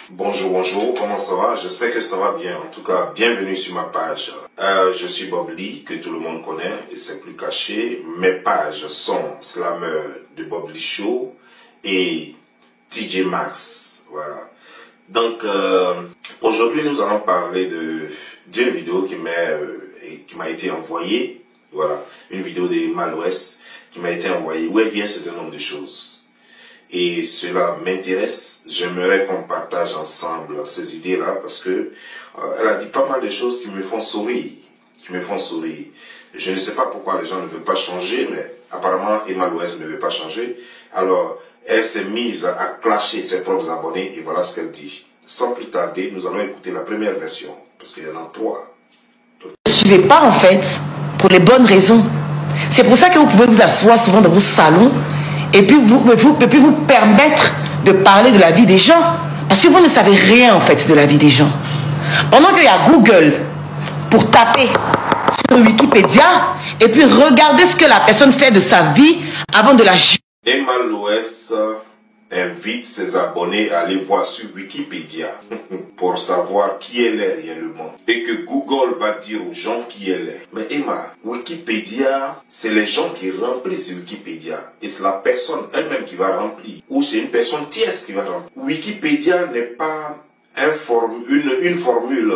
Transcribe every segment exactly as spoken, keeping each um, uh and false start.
Bonjour, bonjour, comment ça va? J'espère que ça va bien. En tout cas, bienvenue sur ma page. Euh, je suis Bob Lee, que tout le monde connaît, et c'est plus caché. Mes pages sont Slammer de Bob Lee Show et T J Maxx. Voilà. Donc, euh, aujourd'hui, nous allons parler de d'une vidéo qui m'a euh, qui m'a été envoyée. Voilà, une vidéo de Mal-Ouest qui m'a été envoyée, où elle dit un certain nombre de choses. Et cela m'intéresse. J'aimerais qu'on partage ensemble ces idées-là parce que euh, elle a dit pas mal de choses qui me font sourire, qui me font sourire. Je ne sais pas pourquoi les gens ne veulent pas changer, mais apparemment Emma Louest ne veut pas changer. Alors, elle s'est mise à clasher ses propres abonnés et voilà ce qu'elle dit. Sans plus tarder, nous allons écouter la première version parce qu'il y en a trois. Donc... Ne suivez pas en fait pour les bonnes raisons. C'est pour ça que vous pouvez vous asseoir souvent dans vos salons et puis vous, vous, et puis vous permettre de parler de la vie des gens. Parce que vous ne savez rien en fait de la vie des gens. Pendant qu'il y a Google pour taper sur Wikipédia et puis regarder ce que la personne fait de sa vie avant de la juger. Emma Louest invite ses abonnés à aller voir sur Wikipédia pour savoir qui elle est réellement. Et que Google va dire aux gens qui elle est. Mais Emma, Wikipédia, c'est les gens qui remplissent Wikipédia. Et c'est la personne elle-même qui va remplir. Ou c'est une personne tierce qui va remplir. Wikipédia n'est pas un form une, une formule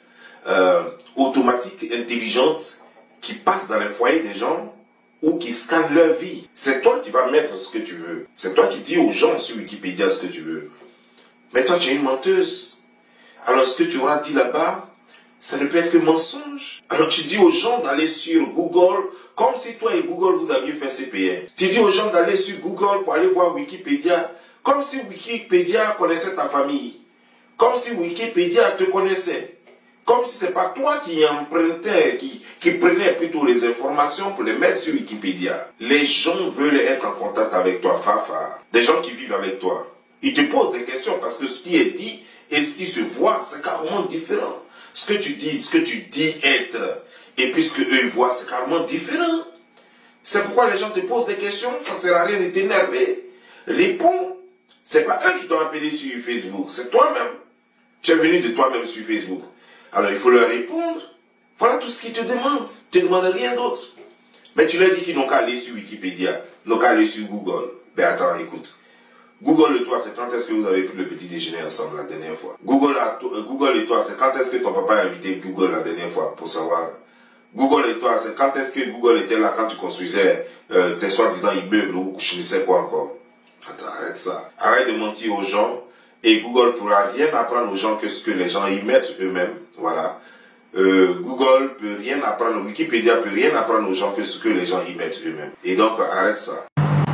euh, automatique, intelligente, qui passe dans les foyers des gens ou qui scanne leur vie. C'est toi qui vas mettre ce que tu veux. C'est toi qui dis aux gens sur Wikipédia ce que tu veux. Mais toi, tu es une menteuse. Alors, ce que tu auras dit là-bas, ça ne peut être que mensonge. Alors, tu dis aux gens d'aller sur Google, comme si toi et Google, vous aviez fait C P un. Tu dis aux gens d'aller sur Google pour aller voir Wikipédia, comme si Wikipédia connaissait ta famille. Comme si Wikipédia te connaissait. Comme si ce n'est pas toi qui empruntais, qui, qui prenais plutôt les informations pour les mettre sur Wikipédia. Les gens veulent être en contact avec toi, Fafa. Des gens qui vivent avec toi. Ils te posent des questions parce que ce qui est dit et ce qui se voit, c'est carrément différent. Ce que tu dis, ce que tu dis être, et puis ce que eux voient, c'est carrément différent. C'est pourquoi les gens te posent des questions, ça ne sert à rien de t'énerver. Réponds. Ce n'est pas eux qui t'ont appelé sur Facebook, c'est toi-même. Tu es venu de toi-même sur Facebook. Alors il faut leur répondre. Voilà tout ce qu'ils te demandent. Ils ne te demandent rien d'autre. Mais tu leur dis qu'ils n'ont qu'à aller sur Wikipédia, n'ont qu'à aller sur Google. Ben attends, écoute. Google et toi, c'est quand est-ce que vous avez pris le petit déjeuner ensemble la dernière fois? Google, à euh, Google et toi, c'est quand est-ce que ton papa a invité Google la dernière fois pour savoir? Google et toi, c'est quand est-ce que Google était là quand tu construisais euh, tes soi-disant immeubles ou je ne sais quoi encore? Attends, arrête ça. Arrête de mentir aux gens. Et Google pourra rien apprendre aux gens que ce que les gens y mettent eux-mêmes. Voilà. Euh, Google peut rien apprendre, Wikipédia peut rien apprendre aux gens que ce que les gens y mettent eux-mêmes. Et donc, arrête ça.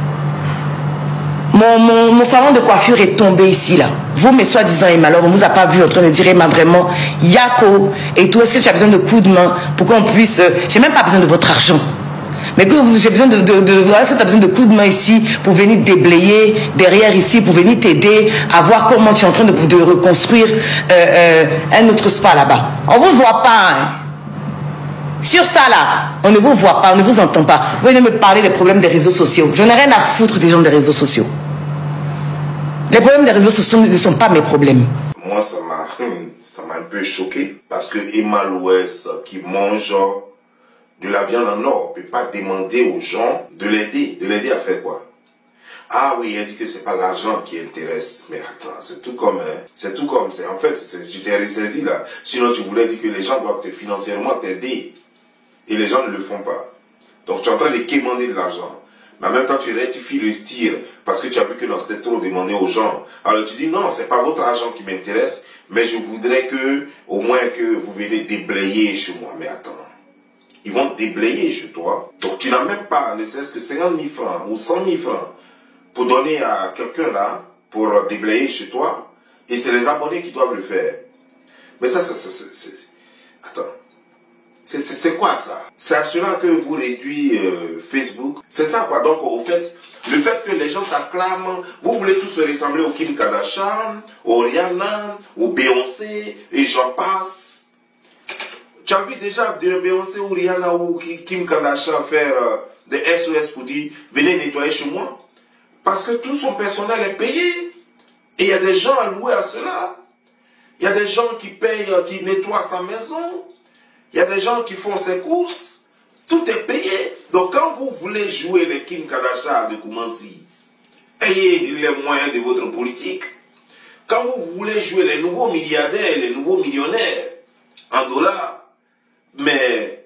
Mon, mon, mon salon de coiffure est tombé ici, là. Vous, mes soi-disant Emma, alors on ne vous a pas vu en train de dire Emma vraiment, Yako et tout. Est-ce que tu as besoin de coups de main pour qu'on puisse... Euh, j'ai même pas besoin de votre argent. Mais que j'ai besoin de, de, de est-ce que tu as besoin de coups de main ici pour venir déblayer derrière ici, pour venir t'aider à voir comment tu es en train de, de reconstruire euh, euh, un autre spa là-bas. On ne vous voit pas. Hein. Sur ça là, on ne vous voit pas, on ne vous entend pas. Vous venez me parler des problèmes des réseaux sociaux. Je n'ai rien à foutre des gens des réseaux sociaux. Les problèmes des réseaux sociaux ne sont pas mes problèmes. Moi, ça m'a ça m'a un peu choqué parce que Emma Louest qui mange de la viande en or, on ne peut pas demander aux gens de l'aider. De l'aider à faire quoi? Ah oui, elle dit que c'est pas l'argent qui intéresse. Mais attends, c'est tout comme, hein, c'est tout comme, c'est en fait, je t'ai ressaisi là. Sinon, tu voulais dire que les gens doivent te financièrement t'aider. Et les gens ne le font pas. Donc, tu es en train de quémander de l'argent. Mais en même temps, tu rectifies le tir parce que tu as vu que non, c'était trop demandé aux gens. Alors, tu dis non, c'est pas votre argent qui m'intéresse, mais je voudrais que, au moins que vous venez déblayer chez moi. Mais attends. Ils vont déblayer chez toi. Donc tu n'as même pas, ne serait-ce que cinquante mille francs ou cent mille francs pour donner à quelqu'un là, pour déblayer chez toi. Et c'est les abonnés qui doivent le faire. Mais ça, ça, ça, c'est... Attends. C'est quoi ça? C'est à cela que vous réduisez euh, Facebook. C'est ça quoi. Donc au fait, le fait que les gens t'acclament, vous voulez tous se ressembler au Kim Kardashian, au Rihanna, au Beyoncé, et j'en passe. Tu as vu déjà de Beyoncé ou Rihanna ou Kim Kardashian faire euh, des S O S pour dire venez nettoyer chez moi? Parce que tout son personnel est payé. Et il y a des gens alloués à cela. Il y a des gens qui payent, qui nettoient sa maison. Il y a des gens qui font ses courses. Tout est payé. Donc quand vous voulez jouer les Kim Kardashian de Koumansi, ayez les moyens de votre politique. Quand vous voulez jouer les nouveaux milliardaires, les nouveaux millionnaires en dollars, mais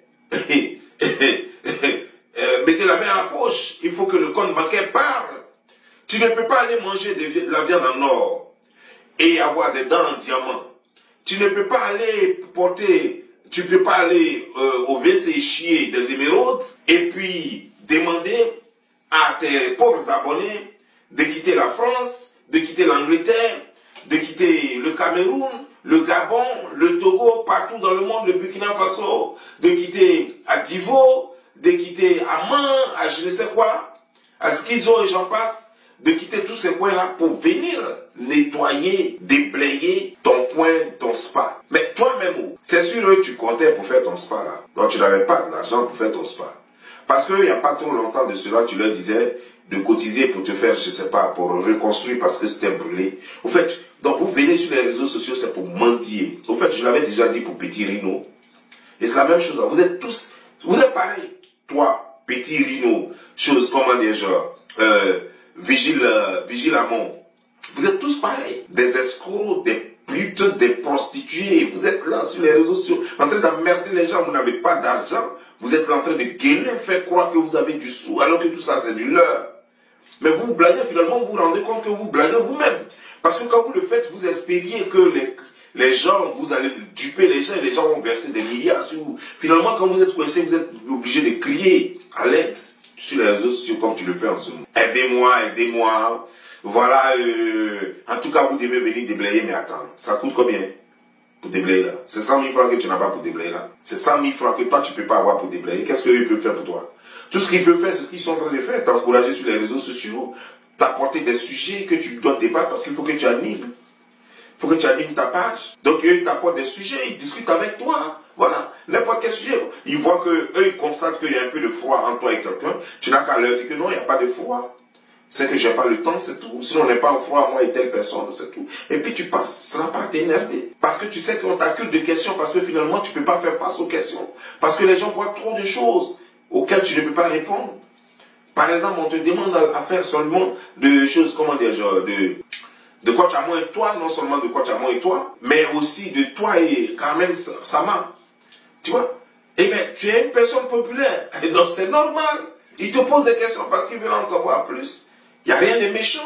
mettez la main à la poche. Il faut que le compte bancaire parle. Tu ne peux pas aller manger de la viande en or et avoir des dents en diamant. Tu ne peux pas aller porter, tu ne peux pas aller euh, au W C chier des émeraudes et puis demander à tes pauvres abonnés de quitter la France, de quitter l'Angleterre, de quitter le Cameroun, le Gabon, le Togo, partout dans le monde, le Burkina Faso, de quitter à Divo, de quitter à Man, à je ne sais quoi, à Schizo et j'en passe, de quitter tous ces coins-là pour venir nettoyer, déblayer ton coin, ton spa. Mais toi-même, c'est sûr que tu comptais pour faire ton spa là. Donc tu n'avais pas de l'argent pour faire ton spa. Parce qu'il n'y a pas trop longtemps de cela, tu leur disais de cotiser pour te faire, je ne sais pas, pour reconstruire parce que c'était brûlé. Au fait, donc vous venez sur les réseaux sociaux, c'est pour mentir. Au fait, je l'avais déjà dit pour Petit Rino. Et c'est la même chose. Vous êtes tous, vous êtes pareil. Toi, Petit Rino, chose, comment dire, genre, euh, Vigile, euh, Vigile Amont. Vous êtes tous pareils. Des escrocs, des putes, des prostituées. Vous êtes là sur les réseaux sociaux, en train d'emmerder les gens. Vous n'avez pas d'argent. Vous êtes en train de gueuler, faire croire que vous avez du sou, alors que tout ça c'est du leurre. Mais vous vous blaguez, finalement, vous vous rendez compte que vous blaguez vous-même. Parce que quand vous le faites, vous espériez que les, les gens, vous allez duper les gens, et les gens vont verser des milliards sur vous. Finalement, quand vous êtes coincé, vous êtes obligé de crier à l'aide sur les réseaux sociaux comme tu le fais en ce moment. Aidez-moi, aidez-moi. Voilà, euh, en tout cas, vous devez venir déblayer, mais attends, ça coûte combien pour déblayer là? C'est cent mille francs que tu n'as pas pour déblayer là. C'est cent mille francs que toi, tu ne peux pas avoir pour déblayer. Qu'est-ce qu'eux peuvent faire pour toi? Tout ce qu'ils peuvent faire, c'est ce qu'ils sont en train de faire. T'encourager sur les réseaux sociaux, t'apporter des sujets que tu dois débattre parce qu'il faut que tu animes. Il faut que tu animes ta page. Donc, eux, ils t'apportent des sujets, ils discutent avec toi. Voilà, n'importe quel sujet. Ils voient que eux, ils constatent qu'il y a un peu de froid en toi et quelqu'un. Tu n'as qu'à leur dire que non, il n'y a pas de froid. C'est que j'ai pas le temps, c'est tout. Sinon, on n'est pas en froid, moi et telle personne, c'est tout. Et puis tu passes, ça n'a pas à t'énerver. Parce que tu sais qu'on t'accuse de questions, parce que finalement, tu ne peux pas faire face aux questions. Parce que les gens voient trop de choses auxquelles tu ne peux pas répondre. Par exemple, on te demande à, à faire seulement de choses, comment dire, genre, de, de Kwachamo et toi, non seulement de Kwachamo et toi, mais aussi de toi et Carmen Sama. Tu vois? Eh bien, tu es une personne populaire. Et donc, c'est normal. Ils te posent des questions parce qu'ils veulent en savoir plus. Il n'y a rien de méchant.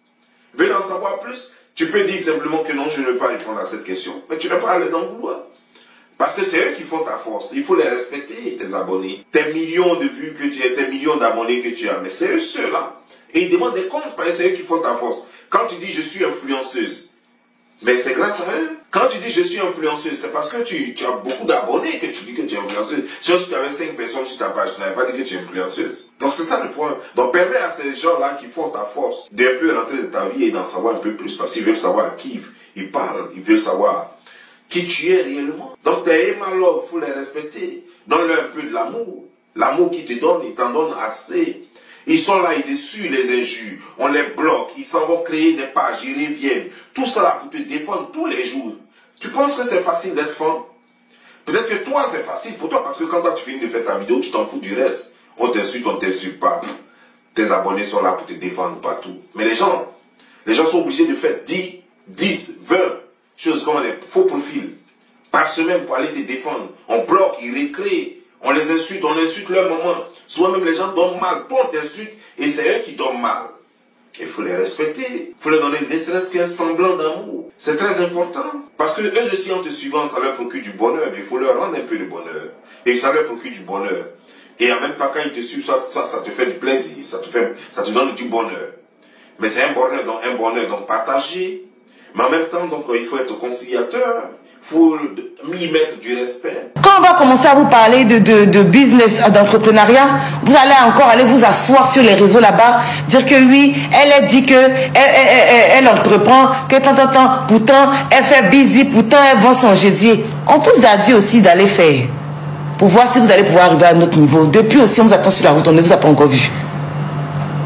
Ils veulent en savoir plus. Tu peux dire simplement que non, je ne veux pas répondre à cette question. Mais tu n'as pas à les en vouloir. Parce que c'est eux qui font ta force. Il faut les respecter, tes abonnés. Tes millions de vues que tu as, tes millions d'abonnés que tu as. Mais c'est eux ceux-là. Et ils demandent des comptes parce que c'est eux qui font ta force. Quand tu dis je suis influenceuse, mais c'est grâce à eux. Quand tu dis je suis influenceuse, c'est parce que tu, tu as beaucoup d'abonnés que tu dis que tu es influenceuse. Si tu avais cinq personnes sur ta page, tu n'avais pas dit que tu es influenceuse. Donc c'est ça le point. Donc permets à ces gens-là qui font ta force d'un peu rentrer dans ta vie et d'en savoir un peu plus. Parce qu'ils veulent savoir à qui ils parlent. Ils veulent savoir qui tu es réellement. Donc tes émalobes, il faut les respecter. Donne-leur un peu de l'amour. L'amour qu'ils te donnent, ils t'en donnent assez. Ils sont là, ils essuient les injures, on les bloque, ils s'en vont créer des pages, ils reviennent. Tout ça là pour te défendre tous les jours. Tu penses que c'est facile d'être fan? Peut-être que toi c'est facile pour toi parce que quand toi tu finis de faire ta vidéo, tu t'en fous du reste. On t'insulte, on t'insulte pas. Tes abonnés sont là pour te défendre partout. Mais les gens, les gens sont obligés de faire dix, dix, vingt choses comme des faux profils par semaine pour aller te défendre. On bloque, ils recréent. On les insulte, on insulte leur maman. Souvent même les gens dorment mal. Toi, on t'insulte et c'est eux qui dorment mal. Il faut les respecter. Il faut leur donner ne serait-ce qu'un semblant d'amour. C'est très important. Parce que eux aussi, en te suivant, ça leur procure du bonheur. Mais il faut leur rendre un peu de bonheur. Et ça leur procure du bonheur. Et en même temps, quand ils te suivent, ça, ça, ça te fait du plaisir. Ça te, fait, ça te donne du bonheur. Mais c'est un bonheur, donc un bonheur donc partagé. Mais en même temps, donc, il faut être conciliateur. Il faut y mettre du respect. Quand on va commencer à vous parler de, de, de business, d'entrepreneuriat, vous allez encore aller vous asseoir sur les réseaux là-bas, dire que oui, elle a dit que elle, elle, elle, elle entreprend, que tant, tant, tant, pourtant, elle fait busy, pourtant, elle vend son gésier. On vous a dit aussi d'aller faire, pour voir si vous allez pouvoir arriver à notre niveau. Depuis aussi, on vous attend sur la route, on ne vous a pas encore vu.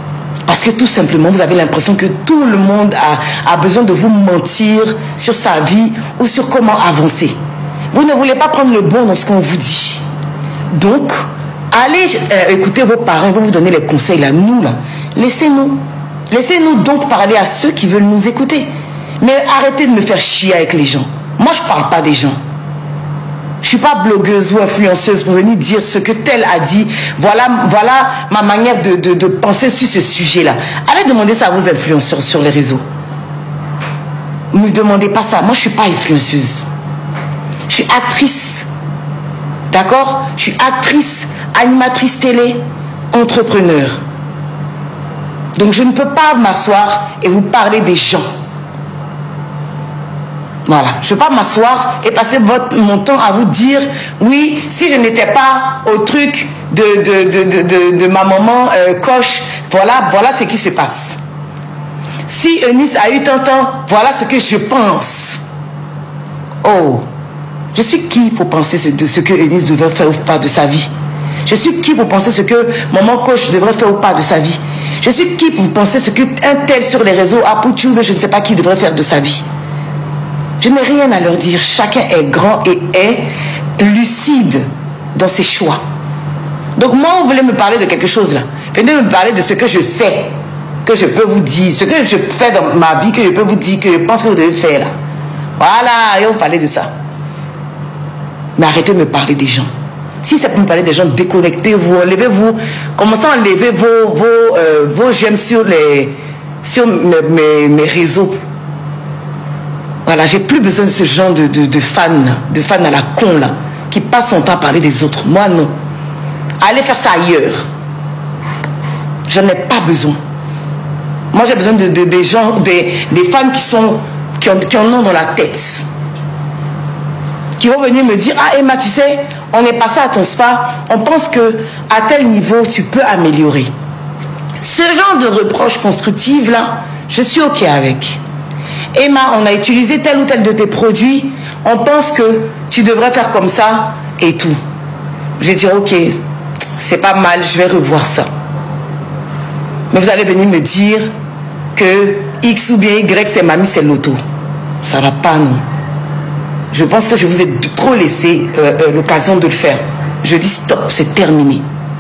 Parce que tout simplement, vous avez l'impression que tout le monde a, a besoin de vous mentir sur sa vie ou sur comment avancer. Vous ne voulez pas prendre le bon dans ce qu'on vous dit. Donc, allez euh, écouter vos parents, ils vont vous donner les conseils là. Nous là, laissez-nous. Laissez-nous donc parler à ceux qui veulent nous écouter. Mais arrêtez de me faire chier avec les gens. Moi, je ne parle pas des gens. Je ne suis pas blogueuse ou influenceuse pour venir dire ce que tel a dit. Voilà, voilà ma manière de, de, de penser sur ce sujet-là. Allez demander ça à vos influenceurs sur les réseaux. Ne me demandez pas ça. Moi, je ne suis pas influenceuse. Je suis actrice. D'accord? Je suis actrice, animatrice télé, entrepreneur. Donc, je ne peux pas m'asseoir et vous parler des gens. Voilà, je ne peux pas m'asseoir et passer votre, mon temps à vous dire, oui, si je n'étais pas au truc de, de, de, de, de, de ma maman euh, Coche, voilà, voilà ce qui se passe. Si Eunice a eu tant temps, voilà ce que je pense. Oh, je suis qui pour penser ce, de ce que Eunice devrait faire ou pas de sa vie? Je suis qui pour penser ce que maman Coche devrait faire ou pas de sa vie? Je suis qui pour penser ce qu'un tel sur les réseaux, Apouchou, je ne sais pas qui devrait faire de sa vie? Je n'ai rien à leur dire. Chacun est grand et est lucide dans ses choix. Donc moi, vous voulez me parler de quelque chose là. Venez me parler de ce que je sais, que je peux vous dire, ce que je fais dans ma vie, que je peux vous dire, que je pense que vous devez faire là. Voilà, et on parlait de ça. Mais arrêtez de me parler des gens. Si ça peut me parler des gens, déconnectez-vous, enlevez-vous, commencez à enlever vos, vos, euh, vos j'aime sur, les, sur mes, mes, mes réseaux. Voilà, j'ai plus besoin de ce genre de, de, de fans, de fans à la con là, qui passent son temps à parler des autres. Moi non. Allez faire ça ailleurs. Je n'en ai pas besoin. Moi j'ai besoin de, de, des gens, des, des fans qui sont, qui, ont, qui en ont dans la tête. Qui vont venir me dire, ah Emma, tu sais, on est passé à ton spa, on pense que à tel niveau tu peux améliorer. Ce genre de reproches constructives là, je suis ok avec. Emma, on a utilisé tel ou tel de tes produits, on pense que tu devrais faire comme ça et tout. Je vais dire, ok, c'est pas mal, je vais revoir ça. Mais vous allez venir me dire que X ou bien Y, c'est mamie, c'est l'auto. Ça va pas, non. Je pense que je vous ai trop laissé euh, euh, l'occasion de le faire. Je dis stop, c'est terminé.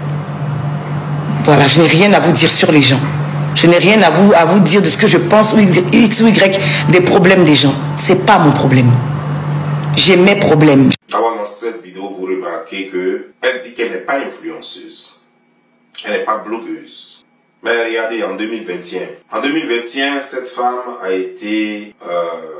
Voilà, je n'ai rien à vous dire sur les gens. Je n'ai rien à vous, à vous dire de ce que je pense, ou X ou Y, des problèmes des gens. C'est pas mon problème. J'ai mes problèmes. Alors, dans cette vidéo, vous remarquez qu'elle dit qu'elle n'est pas influenceuse. Elle n'est pas blogueuse. Mais regardez, en deux mille vingt et un. En deux mille vingt et un, cette femme a été euh,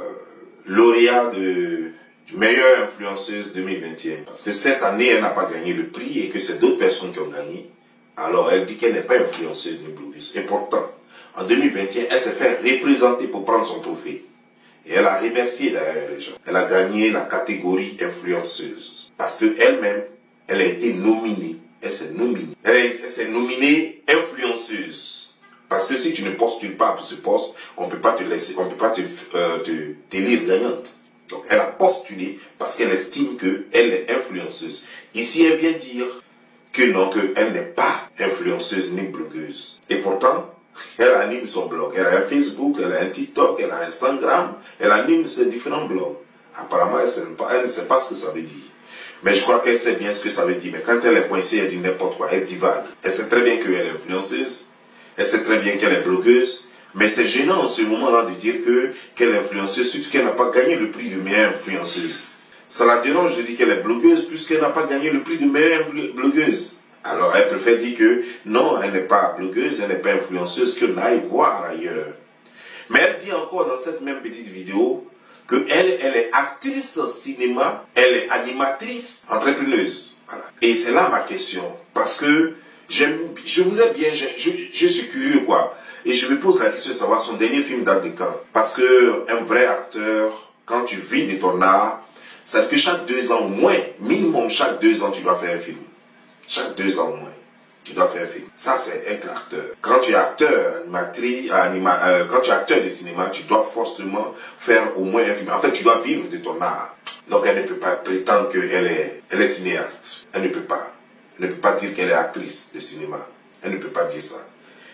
lauréat de, du meilleure influenceuse deux mille vingt et un. Parce que cette année, elle n'a pas gagné le prix et que c'est d'autres personnes qui ont gagné. Alors, elle dit qu'elle n'est pas influenceuse ni blogueuse. Et pourtant, en deux mille vingt et un, elle s'est fait représenter pour prendre son trophée. Et elle a remercié d'ailleurs les gens. Elle a gagné la catégorie influenceuse. Parce qu'elle-même, elle a été nominée. Elle s'est nominée. Elle, elle s'est nominée influenceuse. Parce que si tu ne postules pas pour ce poste, on ne peut pas te laisser, on ne peut pas te, euh, te t'élire gagnante. Donc, elle a postulé parce qu'elle estime qu'elle est influenceuse. Ici, elle vient dire que non, qu'elle n'est pas influenceuse ni blogueuse. Et pourtant, elle anime son blog. Elle a un Facebook, elle a un TikTok, elle a Instagram, elle anime ses différents blogs. Apparemment, elle, sait pas, elle ne sait pas ce que ça veut dire. Mais je crois qu'elle sait bien ce que ça veut dire. Mais quand elle est coincée, elle dit n'importe quoi, elle divague. Elle sait très bien qu'elle est influenceuse, elle sait très bien qu'elle est blogueuse, mais c'est gênant en ce moment-là de dire que qu'elle est influenceuse, surtout qu'elle n'a pas gagné le prix de meilleure influenceuse. Ça la dérange de dire qu'elle est blogueuse puisqu'elle n'a pas gagné le prix de meilleure blogueuse. Alors elle préfère dire que non, elle n'est pas blogueuse, elle n'est pas influenceuse, qu'elle aille voir ailleurs. Mais elle dit encore dans cette même petite vidéo qu'elle elle est actrice au cinéma, elle est animatrice, entrepreneuse. Voilà. Et c'est là ma question. Parce que j'aime, je voudrais bien, je, je, je suis curieux quoi. Et je me pose la question de savoir son dernier film date de quand. Parce que un vrai acteur, quand tu vis de ton art, ça veut dire que chaque deux ans au moins, minimum chaque deux ans, tu dois faire un film. Chaque deux ans au moins, tu dois faire un film. Ça, c'est être acteur. Quand tu es acteur, animatrice, anima, euh, quand tu es acteur de cinéma, tu dois forcément faire au moins un film. En fait, tu dois vivre de ton art. Donc, elle ne peut pas prétendre qu'elle est, elle est cinéaste. Elle ne peut pas. Elle ne peut pas dire qu'elle est actrice de cinéma. Elle ne peut pas dire ça.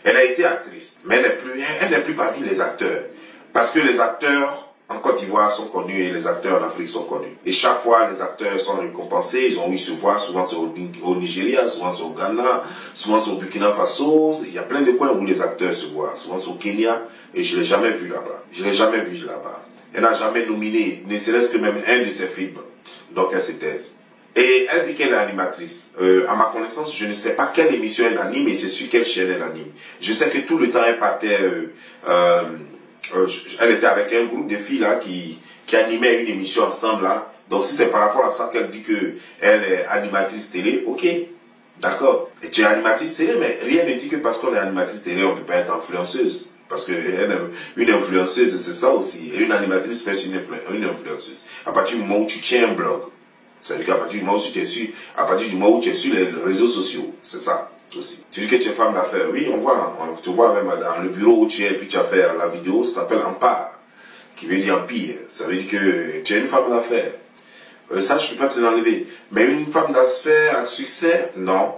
Elle a été actrice, mais elle n'est plus, elle n'est plus parmi les acteurs. Parce que les acteurs en Côte d'Ivoire sont connus et les acteurs en Afrique sont connus. Et chaque fois, les acteurs sont récompensés, ils ont eu se voir, souvent c'est au, au Nigeria, souvent c'est au Ghana, souvent c'est au Burkina Faso. Il y a plein de coins où les acteurs se voient, souvent c'est au Kenya, et je ne l'ai jamais vu là-bas. Je ne l'ai jamais vu là-bas. Elle n'a jamais nominé, ne serait-ce que même un de ses films. Donc elle se taise. Et elle dit qu'elle est animatrice. Euh, à ma connaissance, je ne sais pas quelle émission elle anime et c'est sur quelle chaîne elle anime. Je sais que tout le temps elle partait... Euh, euh, Euh, elle était avec un groupe de filles là qui, qui animaient une émission ensemble là. Donc si c'est par rapport à ça qu'elle dit que elle est animatrice télé, ok, d'accord. Et tu es animatrice télé, mais rien ne dit que parce qu'on est animatrice télé, on ne peut pas être influenceuse. Parce que elle, une influenceuse, c'est ça aussi. Et une animatrice fait une, influ une influenceuse. À partir du moment où tu tiens un blog, c'est-à-dire qu'à partir du moment où tu es sur, à partir du moment où tu es sur les réseaux sociaux, c'est ça. Aussi. Tu dis que tu es femme d'affaires, oui, on voit, on te voit même dans le bureau où tu es, puis tu as fait la vidéo, ça s'appelle Empire, qui veut dire empire, ça veut dire que tu es une femme d'affaires. Euh, ça, je ne peux pas te l'enlever. Mais une femme d'affaires à succès, non.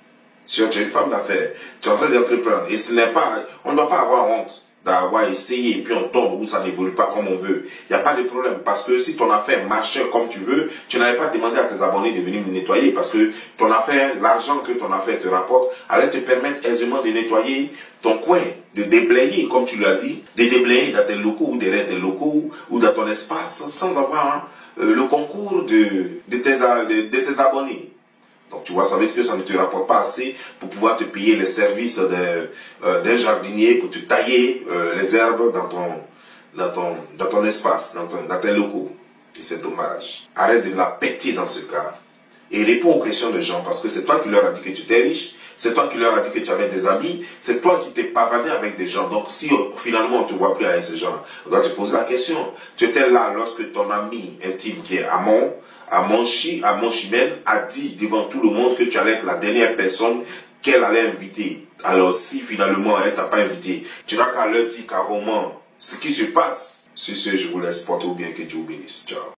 Si tu es une femme d'affaires, tu es en train d'entreprendre, et ce n'est pas, on ne doit pas avoir honte d'avoir essayé, et puis on tombe où ça n'évolue pas comme on veut. Il n'y a pas de problème, parce que si ton affaire marchait comme tu veux, tu n'avais pas demandé à tes abonnés de venir nettoyer, parce que ton affaire, l'argent que ton affaire te rapporte, allait te permettre aisément de nettoyer ton coin, de déblayer, comme tu l'as dit, de déblayer dans tes locaux, ou derrière tes locaux, ou dans ton espace, sans avoir hein, le concours de, de, tes, de, de tes abonnés. Donc tu vois, ça veut dire que ça ne te rapporte pas assez pour pouvoir te payer les services d'un euh, jardinier pour te tailler euh, les herbes dans ton, dans ton, dans ton espace, dans, ton, dans tes locaux. Et c'est dommage. Arrête de la péter dans ce cas. Et réponds aux questions des gens parce que c'est toi qui leur as dit que tu étais riche, c'est toi qui leur as dit que tu avais des amis, c'est toi qui t'es pavané avec des gens. Donc si euh, finalement on ne te voit plus avec ces gens, on doit te poser la question. Tu étais là lorsque ton ami intime qui est Amon, Amon Chi, Amon Chimène a dit devant tout le monde que tu allais être la dernière personne qu'elle allait inviter. Alors si finalement elle t'a pas invité, tu n'as qu'à leur dire carrément ce qui se passe. Sur ce, je vous laisse porter au bien, que Dieu vous bénisse. Ciao.